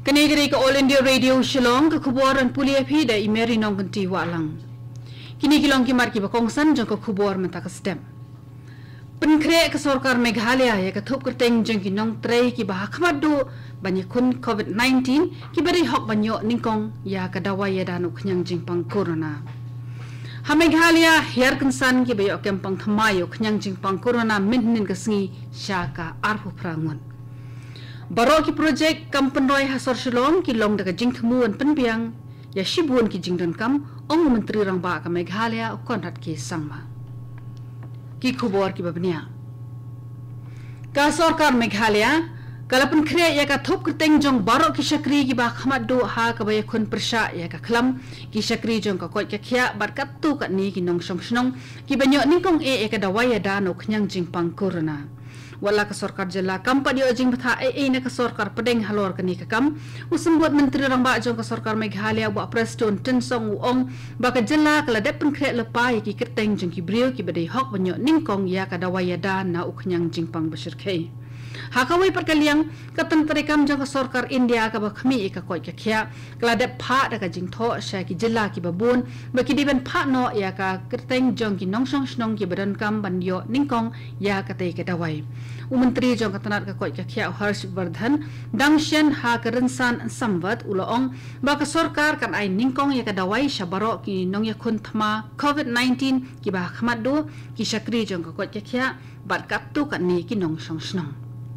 Kanegeri ke All India Radio Shillong ke kubuaran pulia phi da imeri nong kanti walang. Kini kilong ki mar ki bakongsan jong ke kubuar menta ke stem. Penkre ke Sarkar Meghalaya ya ke thup kerteng jong ki nong trei ki bahakmat do banyak kun COVID-19 ki beri hok banyak ningkong ya ke dawai ya danu kenyang jingpang corona. Ha Meghalaya hiar kensan ki bayok kempang thamayo kenyang jingpang corona minnin ke sengi syaka arpu prangun. Baro ki projek kampenroi hasor Shillong ki long daga jing thmuan penbiang ya shibuan ki jing don kam ong menteri rang ba ka Meghalaya konrat ki sangma ki khubor ki babnia ka Sarkar Meghalaya kalapan khre ya ka thop kerteng jong baro ki shakri ki ba khamat do ha ka bay khun persha ya ka khlam ki shakri jong ka koi ka khya bar kat tu ka ni ki nong shong shnong ki banyo ningkong e ka dawai ya da no khnyang jing pang corona wala ka Sarkar jela kampani ojing batha na ka Sarkar pedeng halor kani ka kam usum buat menteri rang ba jong ka Sarkar Meghalaya wa preston tensong uong ba ka jela kala dep khre lepai ki keteng jong ki brio ki bedai hok banyo ningkong ya ka dawai ya da na uknyang jingpang besir khei hakawai perkaliang katan terekam jong ka Sarkar India ka ba khmi ka koi ka khya kala dep pha da ka jing tho sha ki jela ki babun ba ki diben pha no ya ka keteng jong ki nongsong snong ki badan kam banyo ningkong ya ka te ka dawai Menteri jong katanat ka koi ka khya Harshvardhan dangshan ha karensan samvat uloong ba ka Sarkar kan ai ningkong ya ka dawai shabaro ki nong ya khun thma COVID-19 ki ba khmat do ki shakri jong ka koi ka khya bat kap tu kan ni ki nong song snong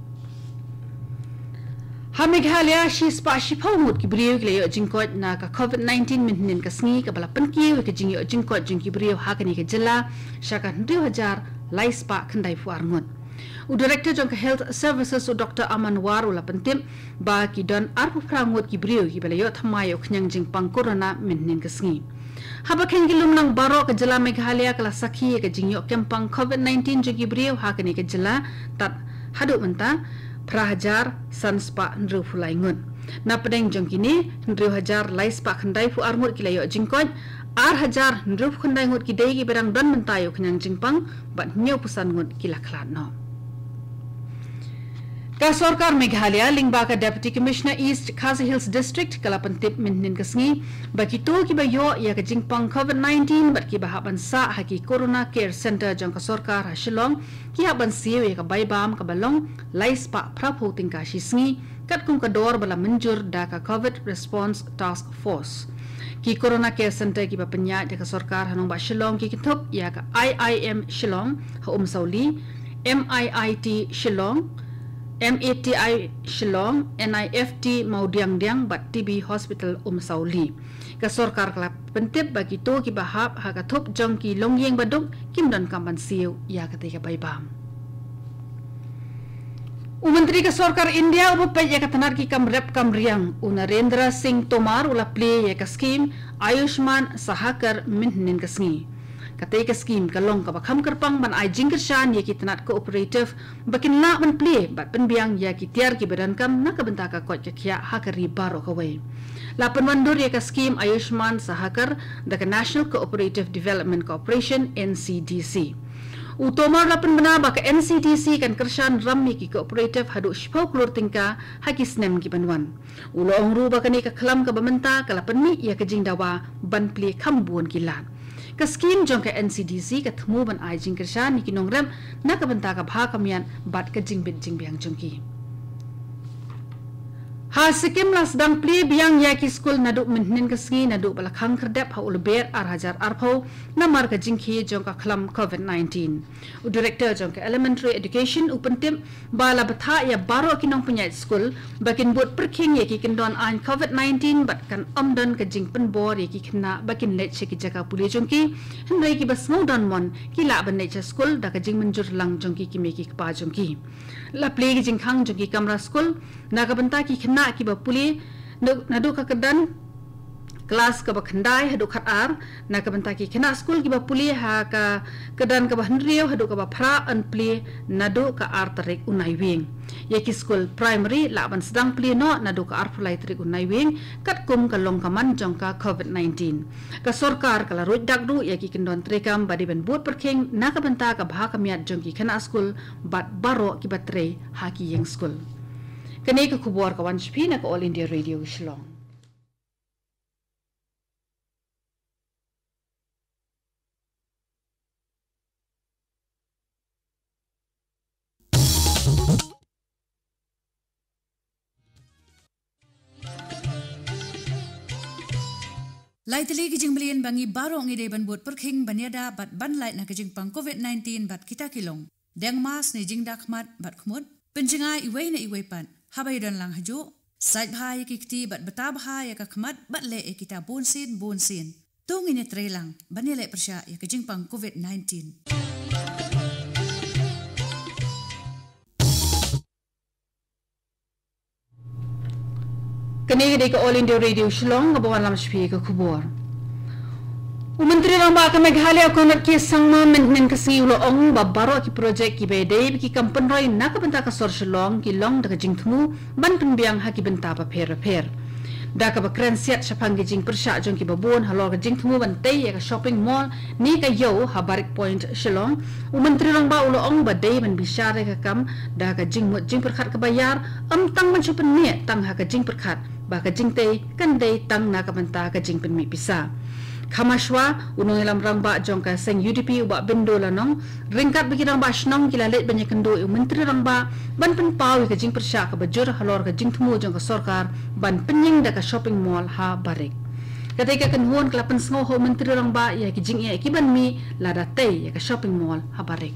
ha Meghalaya shi spa shi phawmut ki brio ki le jingkot na ka COVID-19 minnin ka sngi ka bala panki ka jingi jingkot jingki brio ha ka ni ka jilla shaka 2000 lai spa khandai fu arngot Director jong ka Health Services Dr. Amanwar ula pentim ba ki don arpu prangut ki brio ki balayo thamayo khnyang jingpang corona minnin ka sngi haba khengilum nang baro ka jila Meghalaya kala sakhi ka jingyo kempang COVID-19 jong ki brio ha ka ni ka jila tat hadu menta prahajar sanspa ndru fulaingun na pedeng jong kini ndru hajar laispa khandai fu armut kilayo jingkot ar hajar ndru khandai ngut ki dei ki berang don mentayo khnyang jingpang bat nyo pusan ngut kilaklat no ka Sarkar Meghalaya lingba ka Deputy Commissioner East Khasi Hills District kalapan tip minnin kasngi baki to ki bayo ya ka jingpang COVID-19 bat ki bahaban sa haki Corona Care Center jong ka Sarkar ha Shillong ki haban siyo ya ka baybam ka balong laispa prapo tingka shisngi kat kung ka dor bala menjur da ka COVID Response Task Force ki Corona Care Center ki bapenya ya ka Sarkar hanong ba Shillong ki kitop ya ka IIM Shillong ha Sauli MIIT Shillong MATI Shillong NIFT Maudiang-diang bat TB Hospital Sauli ka Sarkar kala pentip bagi to ki bahap ha ka thop jong ki longyeng baduk kim don kamban siu ya ka te ka baybam Menteri ka Sarkar India upai ya ka tanar ki kamrep kamriang Narendra Singh Tomar ula play ya ka scheme Ayushman Sahakar minnin ka sngi katay ka scheme kalong ka bakham kerpang ban ai jingkershan ya ki tanat cooperative bakin na ban play bat penbiang ya ki tiar ki badan kam na ka benta ka kot ka khya ha ka ri baro ka wei la penwandur ya ka scheme Ayushman Sahakar da ka National Cooperative Development Corporation NCDC Utomar la penbena ba ka NCDC kan kershan ram ki cooperative hadu shpau klur tingka ha ki snem ki banwan ulo ongru ba ka ni ka khlam ka bamenta kala penmi ya ka jingdawa ban play khambun ki lan ka scheme jong ka NCDC ka thmu ban ai jing kershan ni ki nongrem na ka benta ka bha kamian bat ka jingbit jingbiang jongki ha Sikkim las dang pli biang ya ki school nadu minnin ka sngi nadu bala khang khrdep ha ulber ar hajar arpho na mar ka jingki jong ka khlam COVID-19 director jong ka elementary education upentim bala batha ya baro ki nong punya school bakin bot perking ya ki kindon an COVID-19 bat kan amdon ka jing penbor ya ki khna bakin let che ki jaka puli jongki hendai ki bas ngodon mon ki la ban nature school da ka jing menjur lang jongki ki me ki pa jongki la pli ki jing khang jongki kamra school na ka benta ki khna ki ba puli nadu ka kedan kelas ka ba khandai hadu khat ar na ka benta ki khna school ki ba puli ha ka kedan ka ba hnriu hadu ka ba phra an pli nadu ka ar tarik unai wing ye ki school primary la ban sedang pli no nadu ka ar phulai tarik unai wing kat kum ka long kaman jong ka COVID-19 ka Sarkar kala roj dagdu ye ki kendon trekam badi ben bot perking na ka benta ka bha kamiat jong ki khna school bat baro ki batre ha ki yeng school Kini ke kubur kawan sepi nak All India Radio Shillong. Lai tali kijing belian bangi barong ide ban buat perking banyada bat ban lai na kijing pang COVID-19 bat kita kilong. Deng mas ni jing dakmat bat kumut. Penjengai iway na iway pan. Habay dan lang hajo. Sait bahaya kikti bat beta bahaya kakmat bat le kita bonsin. Tung ini trelang banyale persya ya kijing pang COVID-19. Kini ke All India Radio Shillong ngabawan lam sepi ke kubur. Menteri Ramba ke Meghalaya konak ke sangma maintenance ke si ulo ong babaro ki projek ki bede ki kampen roi nak benta ke sor Shillong ki long dak jingtmu ban pembiang ha ki benta pa per. Dak ba kren siat sapang ki jing persya jong ki babon halor ke jingtmu ban tei ya ke shopping mall ni ka yo ha Barik Point Shillong. Menteri Ramba ulo ong ba dei ban bisyare ke kam dak ke jing mut jing perkhat ke bayar tang man chupen ne tang ha ke jing perkhat ba ke jing tei kan dei tang na ka benta ke jing pen mi pisa. Kamashwa unong ilam rangba jongka seng UDP ubak bendo lanong ringkat bagi rangba shnong kila let banyak kendo menteri rangba ban pen pau ke jing persya ke bajur halor ke jing temu jongka sorkar ban penying da ke shopping mall ha Barik. Ketika kenhuan kelapan sengoh ho menteri rangba ya ke jing ya ki ban mi lada tei ya ke shopping mall ha Barik.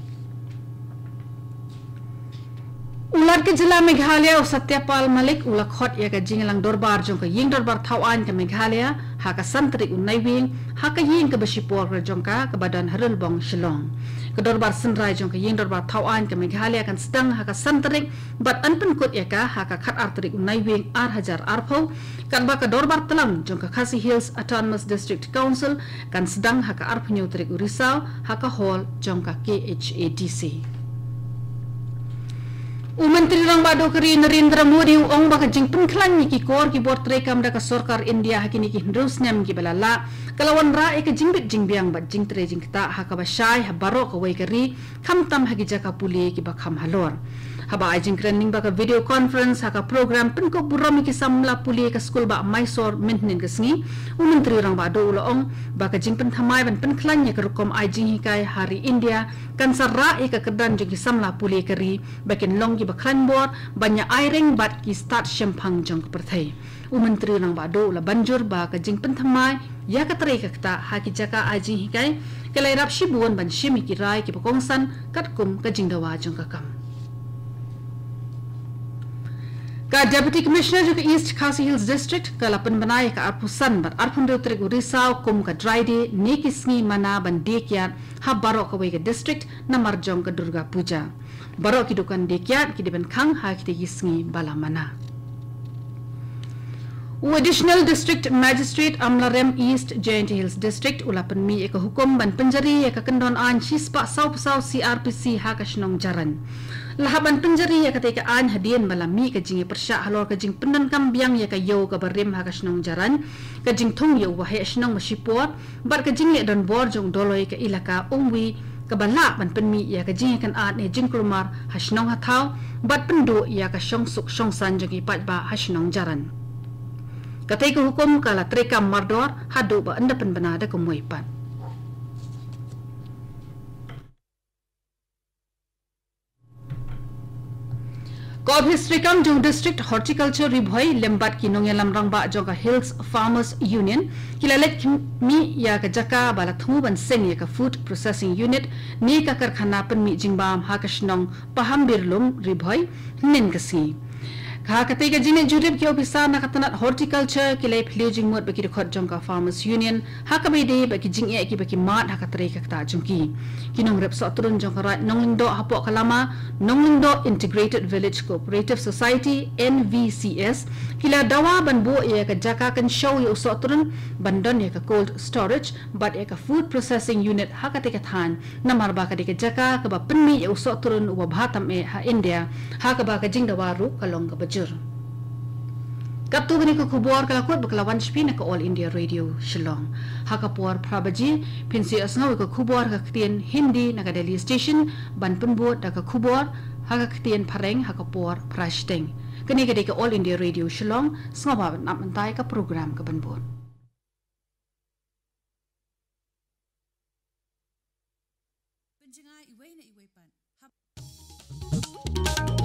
Ulat ke Jila Meghalaya Satyapal Malik ulak khot ya ke jingelang dorbar jong ke ying dorbar Thawan ke Meghalaya ha ka santri unai wing ha ka ying ke Besipor ke jongka ke badan Harul Bong Shillong ke dorbar Senrai jong ke ying dorbar Thawan ke Meghalaya kan sedang ha ka santri bat anpen kut ya ka ha ka khat artrik unai wing ar hajar arpau kan ba ke dorbar Telang jong ke Khasi Hills Autonomous District Council kan sedang ha ka arpenyu trik Urisau ha ka hall jong ka KHADC. Menteri Rangba Dokeri Narendra Modi ong baka jing penklan ni ki kor ki bort rekam da ka sorkar India hakini ki hendus nem ki balala kalawan ra e ka jingbit jingbiang bat jing tre jing ta ha ka basai ha baro ka wei kari kham tam ha ki jaka puli ki ba kham halor haba ai jing krenning baka video conference ha ka program pen ko buram ki samla puli ka school ba Mysore maintenance ka sngi Menteri Rangba do ulo ong baka jing pen thamai ban penklan ni ka rukom ai jing hikai hari India kan sarra e ka kedan jing ki samla puli kari bakin long bakran bor banyak airing bat ki start shempang jong perthai Menteri Rangba do la banjur ba ka jing penthamai ya ka tare ka ta ha ki jaka aji hikai kelai rap shibuan ban shimi ki rai ki pokongsan katkum ka jing dawa jong ka kam ka Deputy Commissioner juga East Khasi Hills District ka lapan banai ka arpusan bat arpun Trik Urisau kum ka dry day nekisngi mana ban dekyat ha barok ka wei ka district namar jong ka Durga Puja barok ki dukan dekyat ki diban khang ha ki yisngi bala mana. Additional District Magistrate Amlarem East Giant Hills District ulapan mi eka hukum ban penjari eka kendon an shispa sau CRPC ha ka shnong jaran. Lahaban penjari ya ketika an hadian balami ke jingi persya halor ke jing pendan kambiang ya ke yo ke berim ha ke senong jaran ke jing thung yo wahe senong masipor bar ke jing dan bor jong doloi ke ilaka umwi ke bala ban penmi ya ke jing kan an ne jing kulmar ha senong hathau bat pendu ya ke song suk song san jong ipat ba ha senong jaran ketika hukum kala trekam mardor hadu ba anda pen benada ke muipan. Kob history kam jong district horticulture ribhoi lembat ki nongelam rangba jonga Hills Farmers Union kilalet mi ya ka jaka bala thu ban seng ya ka food processing unit ni ka karkhana pen mi jingbam ha ka shnong pahambir lum ribhoi nin kasi ka kate ka jine jurib ki ofisa na katanat horticulture kilai phli jingmot baki record jonga Farmers Union ha ka bede baki jing e ki baki mat ha ka tre ka ta jungki kinong rep so turun jonga rat nonglindo hapo kalama Nonglindo Integrated Village Cooperative Society NVCS kila dawa ban bo ya ka jaka kan show ya usok turun bandon ya ka cold storage but ya ka food processing unit ha ka tika than namar ba ka tika jaka ka ba penmi ya usok turun wa bhatam e ha India ha ka ba ka jing dawa ru kalong ka bajur Kaptu bani ko kubor kala kot baklawan spina ka All India Radio Shillong hakapor prabaji pinsi asngaw ko kubor ka ktien Hindi na ka Delhi station ban penbot da ka kubor haka ktien pareng hakapor prashteng kini gede ke All India Radio Shillong sngaba nak mentai ka program ka banbon. Penjengai iwei na iwei pan.